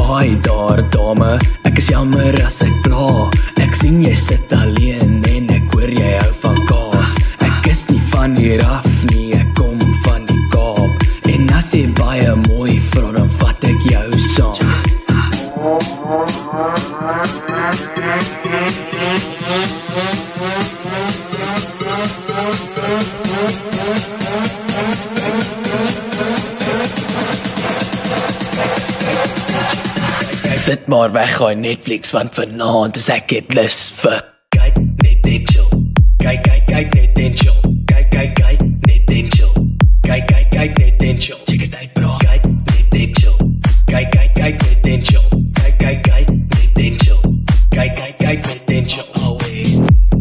Hoi daar dame, ek is jammer as ek pla. Ek sien jy sit alleen en ek hoor jy hou van kaas. Ek is nie van hier af nie, ek kom van die Kaap. En as jy baie mooi vra, dan vat ek jou saam. Sit maar weg, gooi Netflix, want vanaand is ek het lus vir kyk net en chill. Kyk net en chill. Kyk net en chill. Kyk net en chill. Check it out bro. Kyk net en chill. Kyk net en chill. Kyk net en chill. Kyk net en chill. Oh wait.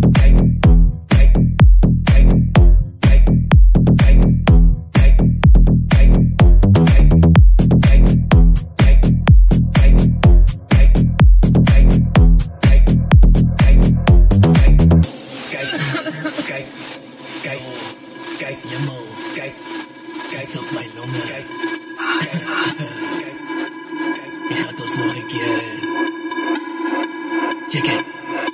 Kijk, jammer, kijk op mijn longen. Kijk, je gaat ons nog een keer. Check it.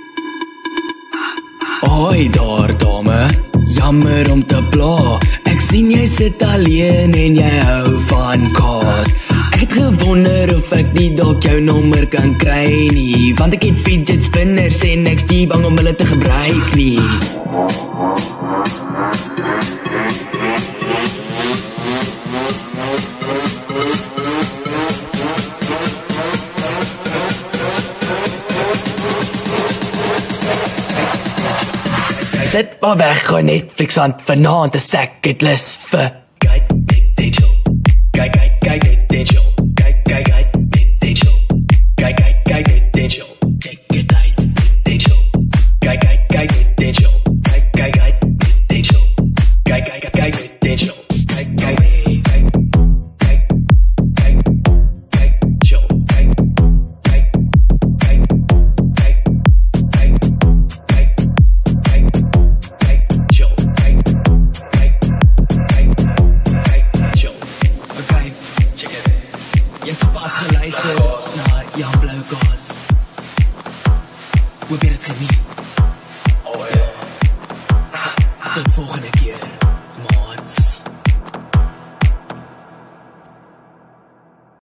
Hoi daar dame, jammer om te pla. Ek sien jy sit alleen en jy hou van kaas. Ek het gewonder of ek nie dalk jou nommer kan kry nie, want ek het fidget spinners en ek's nie bang om hulle te gebruik nie. Sit maar weg, gooi Netflix aan, vanaand is ek het lus vir kyk net en chill. Kyk net en chill. Kyk net en chill. Kyk net en chill. Check it out net en chill. Kyk net en chill. Kyk net en chill. Kyk net en chill. Ja, blauw gas. We hebben het geniet. Oh ja. Tot volgende.